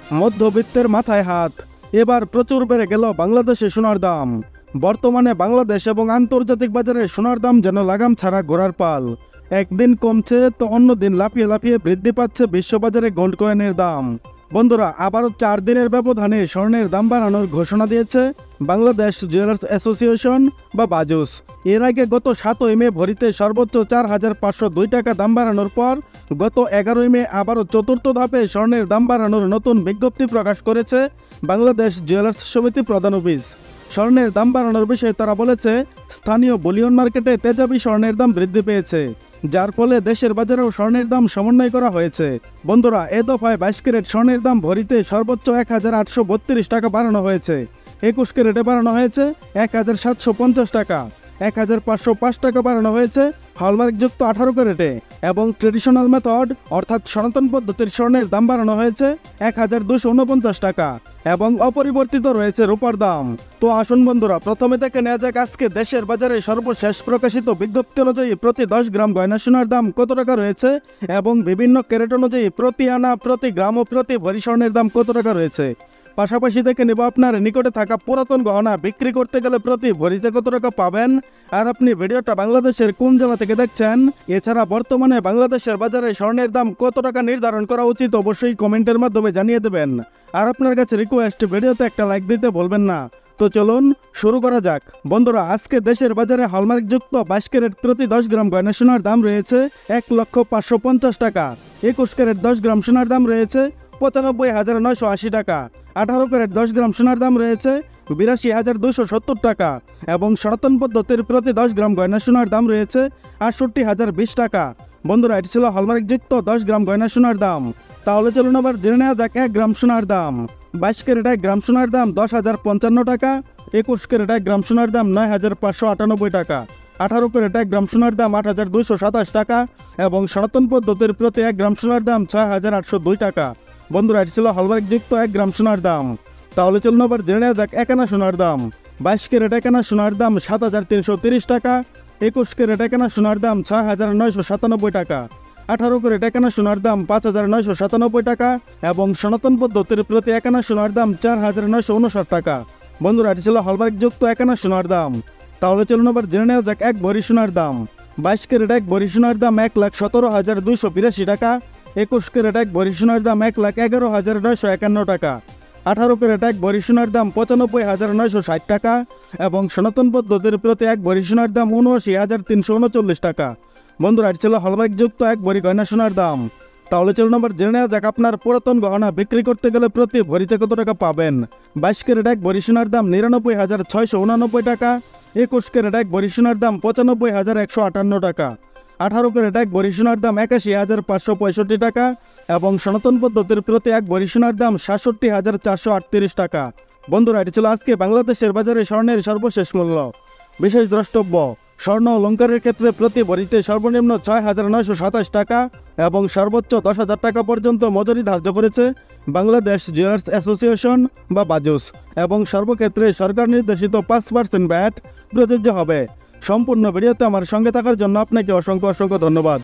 মধ্যবিত্তের মাথায় হাত। এবার প্রচুর বেড়ে গেল বাংলাদেশে সোনার দাম। বর্তমানে বাংলাদেশ এবং আন্তর্জাতিক বাজারে সোনার দাম যেন লাগাম ছাড়া ঘোড়ার পাল। একদিন কমছে তো অন্য দিন লাফিয়ে লাফিয়ে বৃদ্ধি পাচ্ছে বিশ্ববাজারে গোল্ড কয়েনের দাম। বন্ধুরা, আবারও 4 দিনের ব্যবধানে স্বর্ণের দাম বাড়ানোর ঘোষণা দিয়েছে বাংলাদেশ জুয়েলার্স অ্যাসোসিয়েশন বা বাজুস। এর আগে গত 7ই মে ভরিতে সর্বোচ্চ 4,502 টাকা দাম বাড়ানোর পর গত 11ই মে আবারও চতুর্থ ধাপে স্বর্ণের দাম বাড়ানোর নতুন বিজ্ঞপ্তি প্রকাশ করেছে বাংলাদেশ জুয়েলার্স সমিতি প্রধান অফিস। স্বর্ণের দাম বাড়ানোর বিষয়ে তারা বলেছে, স্থানীয় বুলিয়ন মার্কেটে তেজাবি স্বর্ণের দাম বৃদ্ধি পেয়েছে, যার ফলে দেশের বাজারেও স্বর্ণের দাম সমন্বয় করা হয়েছে। বন্ধুরা, এ দফায় 22 ক্যারেট স্বর্ণের দাম ভরিতে সর্বোচ্চ 1,832 টাকা বাড়ানো হয়েছে। 21 ক্যারেটে বাড়ানো হয়েছে 1,750 টাকা, 1,505 টাকা বাড়ানো হয়েছে হলমার্কযুক্ত 18 ক্যারেটে, এবং ট্রেডিশনাল মেথড অর্থাৎ সনাতন পদ্ধতির স্বর্ণের দাম বাড়ানো হয়েছে 1,249 টাকা, এবং অপরিবর্তিত রয়েছে রূপার দাম। তো আসুন বন্ধুরা, প্রথমে দেখে নেওয়া যাক আজকে দেশের বাজারে সর্বশেষ প্রকাশিত বিজ্ঞপ্তি অনুযায়ী প্রতি 10 গ্রাম গয়না সোনার দাম কত টাকা রয়েছে এবং বিভিন্ন ক্যারেট অনুযায়ী প্রতি আনা, প্রতি গ্রাম ও প্রতি ভরি স্বর্ণের দাম কত টাকা রয়েছে। পাশাপাশি দেখে নেব আপনার নিকটে থাকা পুরাতন গহনা বিক্রি করতে গেলে প্রতি ভরিতে কত টাকা পাবেন, আর আপনি ভিডিওটা বাংলাদেশের কোন জেলা থেকে দেখছেন। এছাড়া বর্তমানে বাংলাদেশের বাজারে স্বর্ণের দাম কত টাকা নির্ধারণ করা উচিত অবশ্যই কমেন্টের মাধ্যমে জানিয়ে দেবেন। আর আপনার কাছে রিকোয়েস্ট, ভিডিওতে একটা লাইক দিতে ভুলবেন না। তো চলুন শুরু করা যাক। বন্ধুরা, আজকে দেশের বাজারে হলমার্কযুক্ত 22 ক্যারেট প্রতি 10 গ্রাম গয়না সোনার দাম রয়েছে 1,550 টাকা। 21 ক্যারেট 10 গ্রাম সোনার দাম রয়েছে 95,980 টাকা। 18 ক্যারেট 10 গ্রাম সোনার দাম রয়েছে 82,270 টাকা, এবং সনাতন পদ্ধতির প্রতি 10 গ্রাম গয়না সোনার দাম রয়েছে 68,020 টাকা। বন্ধুরা, এটি ছিল হলমার্কযুক্ত 10 গ্রাম গয়না সোনার দাম। তাহলে চলুন আবার জেনে নেওয়া যাক 1 গ্রাম সোনার দাম। 22 ক্যারেট 1 গ্রাম সোনার দাম 10,055 টাকা। 21 ক্যারেট 1 গ্রাম সোনার দাম 9,598 টাকা। 18 ক্যারেট 1 গ্রাম সোনার দাম 8,227 টাকা, এবং সনাতন পদ্ধতির প্রতি 1 গ্রাম সোনার দাম 6,802 টাকা। বন্ধুরা, এটি ছিল হলমার্কযুক্ত 1 গ্রাম সোনার দাম। তাহলে চলুন আবার জেনে নেওয়া যাক 1 আনা সোনার দাম। 22 ক্যারেট 1 আনা সোনার দাম 7,330 টাকা। 21 ক্যারেট 1 আনা সোনার দাম 6,997 টাকা। 18 ক্যারেট 1 আনা সোনার দাম 5,997 টাকা, এবং সনাতন পদ্ধতির প্রতি 1 আনা সোনার দাম 4,959 টাকা। বন্ধুরা, এটি ছিল হলমার্কযুক্ত 1 আনা সোনার দাম। তাহলে চলুন আবার জেনে নেওয়া যাক 1 ভরি সোনার দাম। 22 ক্যারেট 1 ভরি সোনার দাম 1,17,282 টাকা। 21 ক্যারেট 1 ভরি সোনার দাম 1,11,951 টাকা। 18 ক্যারেট 1 ভরি সোনার দাম 95,960 টাকা, এবং সনাতন পদ্ধতির প্রতি 1 ভরি সোনার দাম 79,339 টাকা। বন্ধুরা, এটি ছিল হলমার্কযুক্ত 1 ভরি গয়না সোনার দাম। তাহলে চলুন আবার জেনে নেওয়া যাক আপনার পুরাতন গহনা বিক্রি করতে গেলে প্রতি ভরিতে কত টাকা পাবেন। 22 ক্যারেট 1 ভরি সোনার দাম 99,689 টাকা। 21 ক্যারেট 1 ভরি সোনার দাম 95,158 টাকা। 18 ক্যারেট 1 ভরি সোনার দাম 81,565 টাকা, এবং সনাতন পদ্ধতির প্রতি 1 ভরি সোনার দাম 67,438 টাকা। বন্ধুরা, এটি ছিল আজকে বাংলাদেশের বাজারে স্বর্ণের সর্বশেষ মূল্য। বিশেষ দ্রষ্টব্য, স্বর্ণ অলংকারের ক্ষেত্রে প্রতি ভরিতে সর্বনিম্ন 6,927 টাকা এবং সর্বোচ্চ 10,000 টাকা পর্যন্ত মজুরি ধার্য করেছে বাংলাদেশ জুয়েলার্স অ্যাসোসিয়েশন বা বাজুস, এবং সর্বক্ষেত্রে সরকার নির্দেশিত 5% ভ্যাট প্রযোজ্য হবে। সম্পূর্ণ ভিডিওতে আমার সঙ্গে থাকার জন্য আপনাকে অসংখ্য ধন্যবাদ।